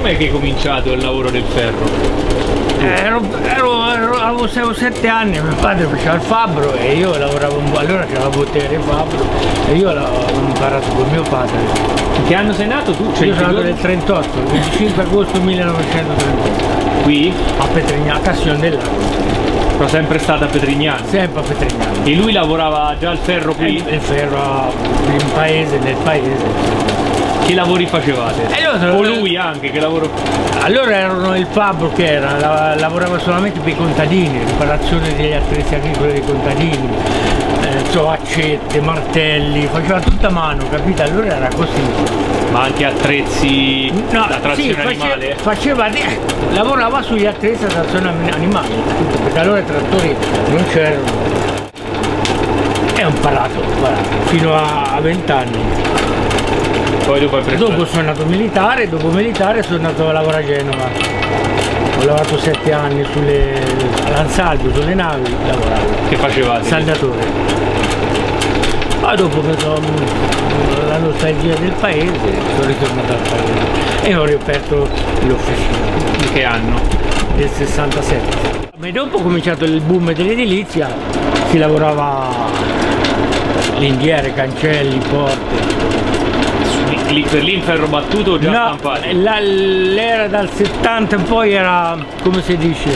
com'è che hai cominciato il lavoro del ferro? Avevo 7 anni, mio padre faceva il fabbro e io lavoravo un po', allora c'era la bottega del fabbro e io l'avevo imparato con mio padre. In che anno sei nato tu? Io sono nato nel 38, il 25 agosto 1938. Qui? A Petrignano, a Castiglione dell'Aquila. Sono sempre stata a Petrignano? Sempre a Petrignano. E lui lavorava già al ferro qui? Il ferro in paese, nel paese. Che lavori facevate? O lui anche, che lavoro? Allora erano il fabbro che era, lavorava solamente per i contadini, riparazione degli attrezzi agricoli dei contadini, accette, martelli, faceva tutta a mano, capito? Allora era così. Ma anche attrezzi da trazione animale? Lavorava sugli attrezzi da trazione animale, perché allora i trattori non c'erano. E ho imparato fino a 20 anni. Poi dopo sono andato militare, dopo militare sono andato a lavorare a Genova. Ho lavorato 7 anni all'Ansaldo, sulle navi, lavoravo. Che facevate? Saldatore. Poi dopo la nostalgia del paese, sono ritornato al paese e ho riaperto l'officina. Di che anno? Del 67. E dopo ho cominciato il boom dell'edilizia, si lavorava lindiere, cancelli, porte. Per lì in ferro battuto o già stampati? L'era dal 70 in poi era, come si dice,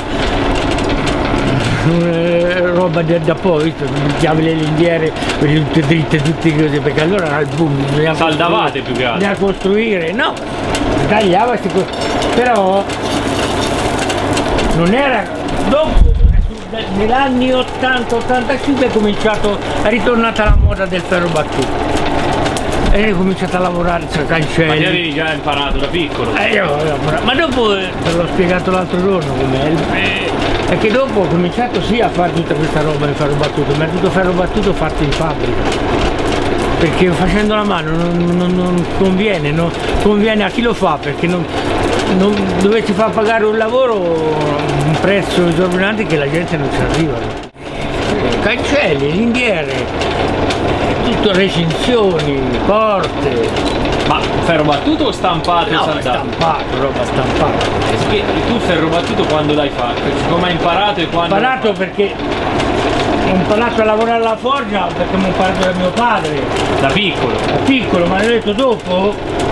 roba da poi, chiavi le lindiere, tutte dritte, tutte cose, perché allora era il boom. Saldavate più che altro? Da costruire, no, tagliava, però non era, dopo negli anni 80-85 è cominciato, è ritornata la moda del ferro battuto. E ho cominciato a lavorare tra cancelli. Ma li avevi già imparato da piccolo? Ma dopo te l'ho spiegato l'altro giorno com'è. È che dopo ho cominciato sì a fare tutta questa roba in ferro battuto, ma è tutto ferro battuto fatto in fabbrica. Perché facendo la mano non conviene, conviene a chi lo fa, perché dovete far pagare un lavoro un prezzo esorbitante che la gente non ci arriva. Cancelli, lindiere. Tutto recinzioni, porte. Ma ferro battuto o stampato? No, stampato, roba stampata. E tu ferro battuto quando l'hai fatto? Come hai imparato e quando? Ho imparato perché ho imparato a lavorare alla forgia perché mi ho imparato da mio padre. Da piccolo? Da piccolo, ma l'ho detto dopo.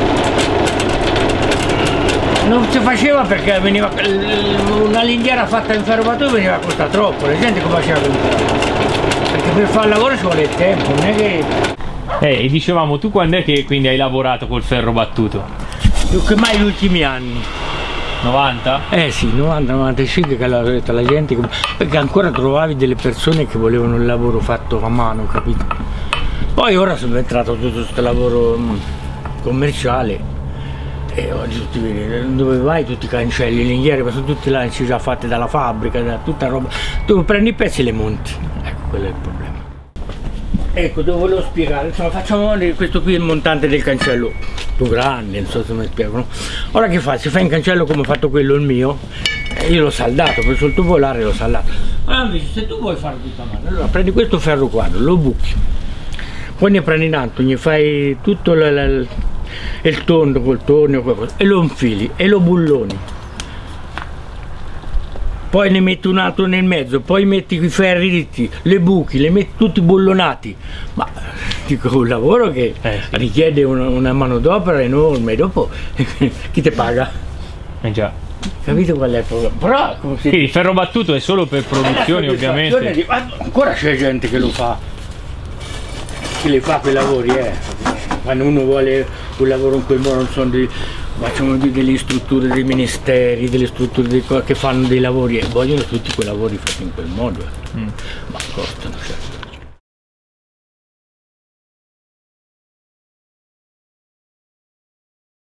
Non si faceva perché veniva una lindiera fatta in ferro battuto veniva a costare troppo, la gente come faceva per imparare? Perché per fare il lavoro ci vuole il tempo, non è che... E dicevamo, tu quando è che quindi hai lavorato col ferro battuto? Più che mai gli ultimi anni. 90? Sì, 90-95 che aveva detto la gente, perché ancora trovavi delle persone che volevano il lavoro fatto a mano, capito? Poi ora sono entrato tutto questo lavoro commerciale e oggi tutti vedi, dove vai tutti i cancelli, le linguiere, ma sono tutti lanci già fatte dalla fabbrica, da tutta roba. Tu prendi i pezzi e le monti, ecco, quello è il problema. Ecco, dove volevo spiegare, insomma, facciamo questo qui è il montante del cancello più grande, non so se mi spiegano. Ora che fa? Si fa in cancello come ho fatto quello il mio, io l'ho saldato, per sul tubolare l'ho saldato. Allora invece se tu vuoi fare tutta mano, allora prendi questo ferro quadro, lo buchi, poi ne prendi in alto, ne fai tutto il tondo col tornio e lo infili e lo bulloni. Poi ne metti un altro nel mezzo, poi metti i ferri dritti, le buchi, le metti tutti bullonati. Ma dico, un lavoro che sì, richiede una manodopera enorme, dopo chi ti paga? Già. Capito qual è il problema? Però, come si... Sì, il ferro battuto è solo per produzioni ovviamente. Ma ancora c'è gente che lo fa, che le fa quei lavori, quando uno vuole un lavoro in quel modo, non sono facciamo delle strutture dei ministeri, delle strutture che fanno dei lavori e vogliono tutti quei lavori fatti in quel modo. Ma costano, certo.